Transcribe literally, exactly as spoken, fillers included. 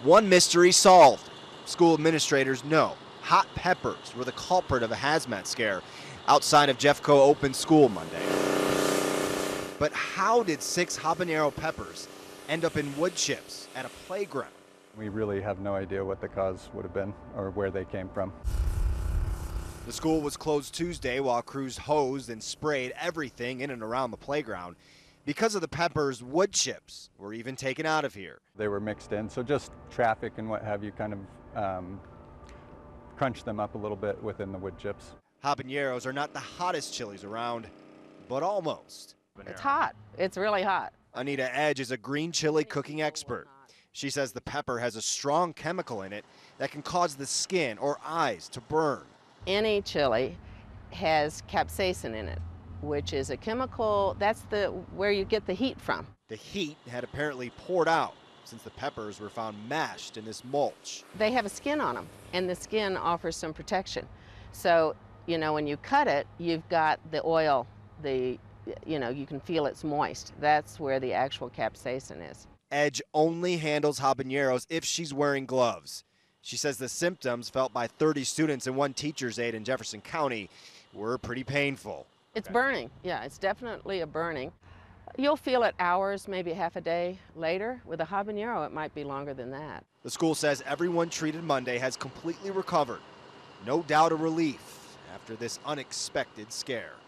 One mystery solved. School administrators know hot peppers were the culprit of a hazmat scare outside of Jeffco Open School Monday. But how did six habanero peppers end up in wood chips at a playground? We really have no idea what the cause would have been or where they came from. The school was closed Tuesday while crews hosed and sprayed everything in and around the playground. Because of the peppers, wood chips were even taken out of here. They were mixed in, so just traffic and what have you kind of um, crunched them up a little bit within the wood chips. Habaneros are not the hottest chilies around, but almost. It's hot. It's really hot. Anita Edge is a green chili cooking expert. She says the pepper has a strong chemical in it that can cause the skin or eyes to burn. Any chili has capsaicin in it, which is a chemical, that's the where you get the heat from. The heat had apparently poured out since the peppers were found mashed in this mulch. They have a skin on them, and the skin offers some protection. So, you know, when you cut it, you've got the oil, the, you know, you can feel it's moist. That's where the actual capsaicin is. Edge only handles habaneros if she's wearing gloves. She says the symptoms felt by thirty students and one teacher's aide in Jefferson County were pretty painful. It's burning. Yeah, it's definitely a burning. You'll feel it hours, maybe half a day later. With a habanero, it might be longer than that. The school says everyone treated Monday has completely recovered. No doubt a relief after this unexpected scare.